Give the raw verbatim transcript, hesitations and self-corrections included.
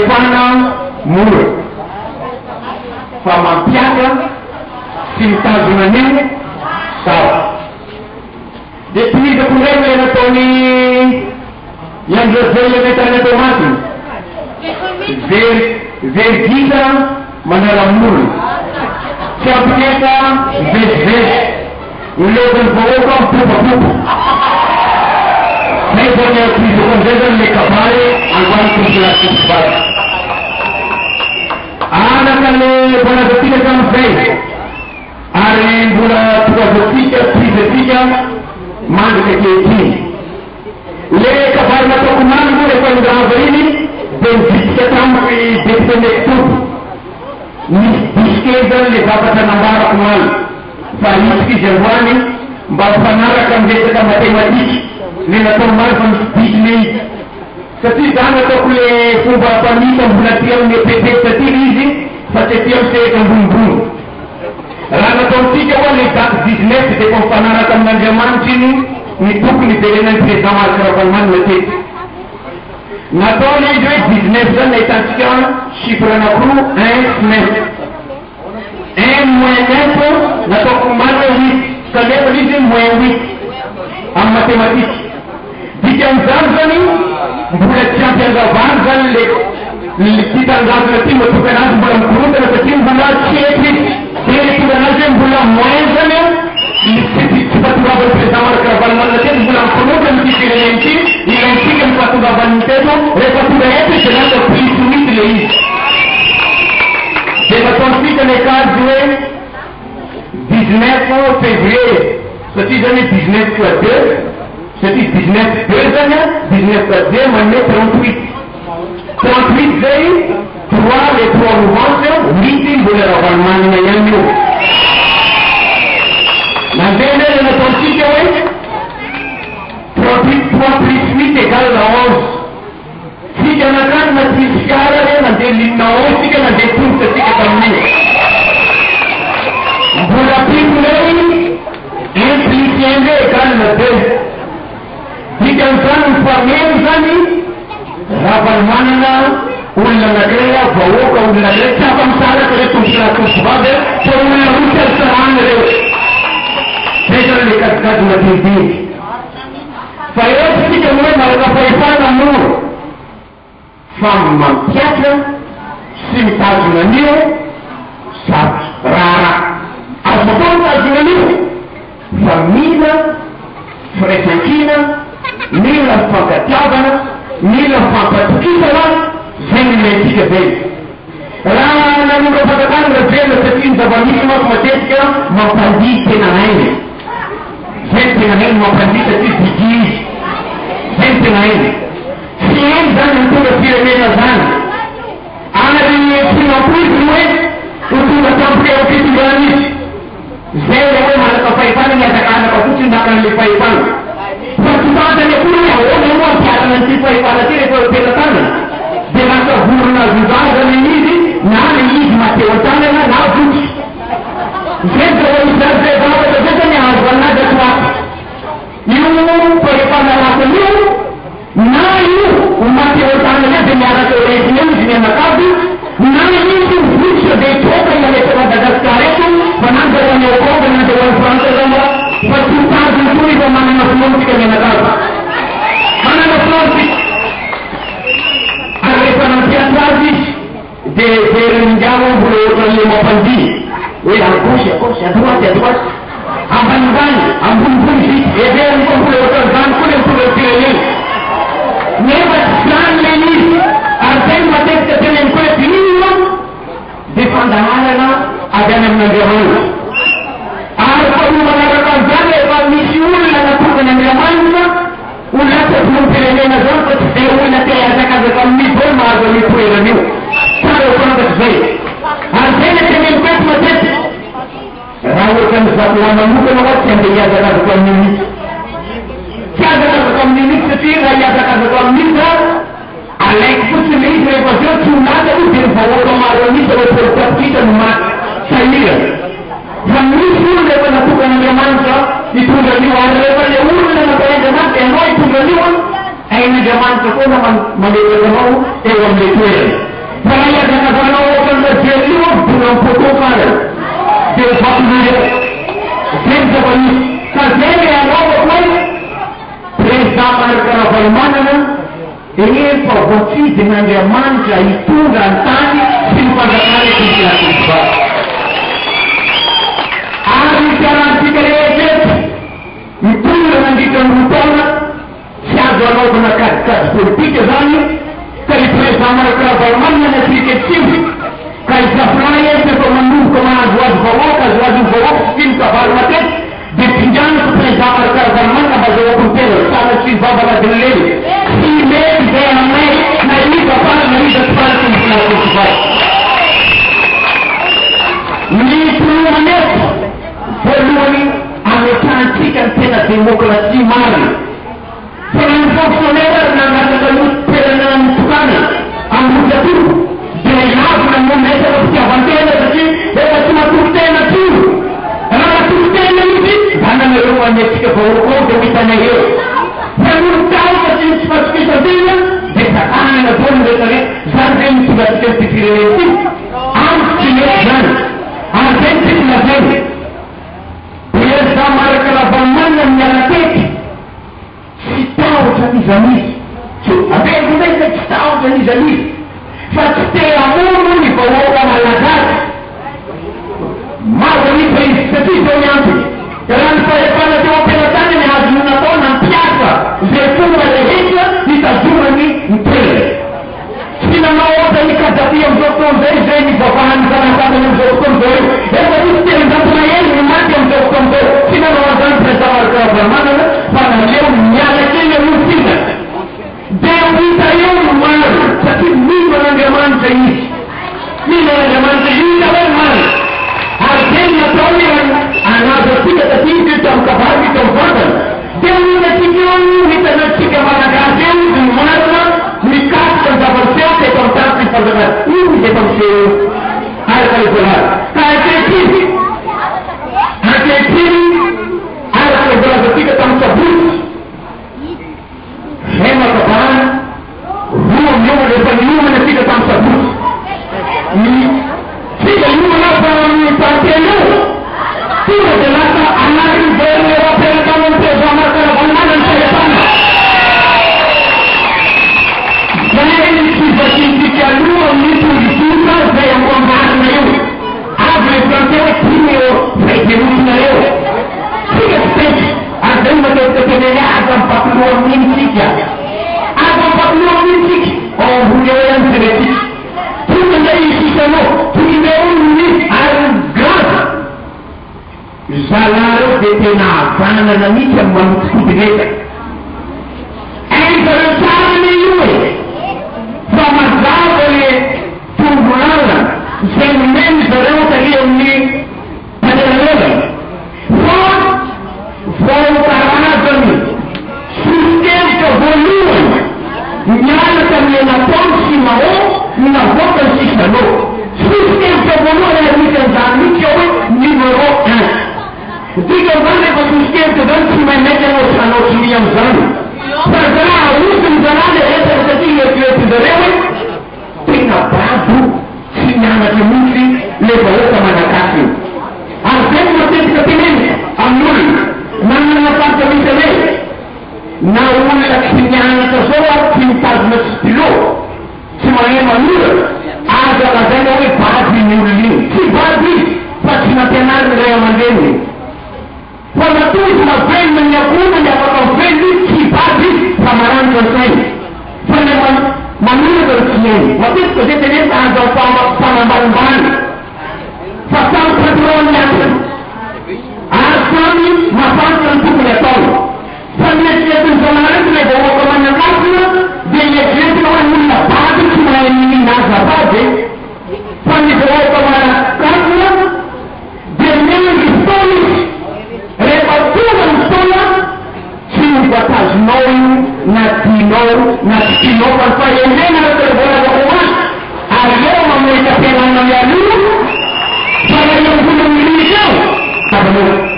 Stefana Muro fa mampiaka sy mitazona an'iny sawa dia tohizako indray ilay nataony iandreo zay ilay metany atao matiny vergita manaramolo tsy ampineta vezivezy ilevany vahoaka mipopapopa zay zany tohizako amizay zany le kabary angoany tompolatisibary anaka le mbola zatika tamizay ary mbola toazatika prizatika mandrika kehitriny le kabary nataoko mango rehefa nirava iny dia mivitika tamiko deputenektopo misy diske zany le zavatra nambarako mano fa isika izy androany mba mifanaraka miresaka matematika le natao maro fa misy dikiny izy satria zany ataoko le fomba mpamita mbola tia amin'ny epetety satira izy fa tsy tia misehaka ambonimbony raha nataotsika hoa le date dix-neuf dia efa mifanaraka amin'Andriamanitra iny ny tokony iverenany président Marc Ravalomanana matety nataony izy hoe dix-neuf zany nahitantsika chiffre anankiroa un neuf un moins neuf nataoko maro hoe huit kanefa izy moins huit amin'ny mathématique dika amizany zany mbola tsy ampiangavany zany le kitangavina ty matoka anazy mbola mikorotana satria mbola tsy eky dia le tonga anazy hoe mbola moins zany tsy fahatongavany président Marc Ravalomanana teto mbola mikorotana ty fireneny ty ilaintsika ny fahatongavany teto rehefa tonga eto dia lasa plus huit le izy dia nataontsika le kady hoe dix-neuf février satria zany dix-neuf fois deux satria dix-neuf deux zany dix-neuf fois deux manome trente-huit trente-huit zay trois le trois novembre huit mbola Ravalomanana ihany io nandeha le le nataontsika hoe trente-huit trois plus huit égale la onze tsika anakany natrisikara re nandeha limina onze tsika nandeha tongotra tsika tamin'io mbola piko ley un plus un le égale la deux dika an'izany mifameno zany Ravalomanana olona anankiray vahoaka olona anankiray tsy afa-misaraka re tombokiratompovavy fa olona roa tsy alisarana reo zay zany le katikady madinidinika fa eo tsika hoe malaka fahefana moro fa mampiatra sy mitazona an'io sady rara azo matao mitazona an'io fa mila firaisankina mila fankatiavana mila fampatokisana zay nilaintsika zay raha nanora fatakany ravela satria ny zava-misy mako matetika mampandihy tena hainy zay ny tena hainy mampandihy satria didy izy zay ny tena hainy tsy hainy zany ny tonga firenena zany anary finampoizy hoe ho tonga tampireokitingany izy zay le hoe malaka fahefana miazaka-anaka fotsiny nakan'le fahefana fa totantany akory ahoana moa ampiarana an'ity fahefana ty rehefa tena tanana dia lasa vorona zozazany izy na le izy mateo an-tanana na voky zay zao izany zay zavatra zay zany azo anazy atoato io fahefana rasan'io na io mateo an-tanana dia miaraka oreziny eo izy mianakavy na izy voky sa dia toka ialesa Madagasikara eto fa nandrarany Europe nandrarany France zama fa totazony koa ifa manana filansika mianakavy manana filansika ary rehefa nampiatra azy izy dia verindamo mbola ohatran'le mampandihy hoe agosy agosy adroaty adroaty ambanimbany ambonimbony vity everiny koa mbola ohatran'izany koa le mitonga firenena nefa tsy zany le izy ary zay matetika teneny koa hoe dinino dia fandaharana avy any amin'Andriamanitra ary fa no manaraka an'izany rehefa misy olona natokany Andriamanitra olona tsatompirenena zany fa tsy zay olona te azakazaka amin'io zao mahazo an'io toerana io tsara fantatry zay ary zay le teneny koeto matetika raha ohatrany zakola manokana hoa tsy andeha hiazakazako amin'io tsy azakazako amin'io satria raha hiazakazako amin'io alaiky fotsiny izy rehefa zao tsy olata io dia mivahoaka maro an'isa hoe politapokita no maty sahira fa misy olona rehefa natokan'Andriamanitra hitondra an'io ary rehefa le olona nataon'Andriamanitra ianao hitondra an'io ain'Andriamanitra koa na manehoaka anao eo amin'le toerana kutokana dia fakir dia bagi kerjanya yang apa pun perintah mereka bagaimana ini proporsi dengan dia manja itu dan tadi simpan sekali tidak tiba hari jalan tiga lejet itu dengan dikenal siapa mau menekan politik ini kali perintah mereka bagaimana sedikit sih kali sebenarnya itu menunggu kemana buat bawa buat bawa skin kebarmatan di pinjam perintah mereka bagaimana bawa kumpul sama si bapa berdiri si mei dia mei naik kapal naik kapal kumpul kumpul ini perlu menit perlu ini ane cantikkan tena demokrasi mari dengan funksioner dan ada peran tukana ambil jatuh dengan dengan memeta persiapan tena tadi dia cuma tukena tu karena tukena ini karena merupakan jika bawa demi tanah itu perlu tahu tadi seperti sebenarnya dikatakan dengan pun dekare sampai sudah terpikir itu antisan antisan lagi dia sama kalau bagaimana menyalakan tahu jadi zamis apa yang kita tahu jadi zamis setiap orang di bawah malakat mau ini seperti yang dalam saya pada jawab pertanyaan yang harus menonton piasa zepun berhijrah kita cuma ni impel sila mau dari kata yang doktor dari dari bahan sana sana yang doktor dari yang itu yang doktor yang mati yang doktor dari sila mau dan bersama kerja mana pada dia nyala kena mungkin dia kita yang mana tapi ni orang zaman ini ni orang zaman ini orang mana artinya tolong anak bertiga tapi kita kabar kita kabar dia ni kita kita nak kita mana kasih di mana nikah kita bersih kita tak kita bersih ini kita bersih ada kali benar kaya kiri kaya kiri ada kali benar ketika kita sebut hemat kapan rumah rumah depan rumah nanti kita sebut ini jika rumah apa yang partai itu tidak jelas anak itu berlewat perkaman bersama kerana saya sana saya ini seperti jika rumah itu dibuka saya mengarang itu apa yang terjadi ini saya jelaskan itu tidak stage ada macam kepentingan ada empat puluh minit saja ada empat puluh minit oh punya yang sedikit tu menjadi sistem tu ini harga Zalaru detena kana na mita mamskubireka enter sana yue sama zavole tumbulana zemen zarota hiyo ni padalele for for tarazani system ka volume nyala kami na ponsi mao na voka sistemo system ka volume ya mita zani kyo numero one Jika mana berfikir kedan cuma mereka orang orang yang zalim, perkara urusan zalim itu seperti yang kita sedang tinggal baru sinyal macam mungkin lepas itu mana kasih. Artinya macam seperti ini, amul, mana apa kami sedang, namun sinyal tersebut cinta mesti semuanya amul, ada ada yang baru mula, si baru pasti nanti nanti yang mandiri. Wanatuzi mapendo nyakuna nyapata mapendo kibadi samaran konsei fanya maneno konsei wakati kutekeleza hazo kwa sana mbalimbali fasal patrol yake asami mafanya mtume ya tolo fanya kitu samaran na kwa kama na kasna yenye kitu kama ni baadhi tumaini na sababu fanya kwa kama kasna yenye historia Repaturan sola cinta noi natino natino tanpa yang mana terbuat orang ada mereka pelan yang lalu pada yang belum menikah tak boleh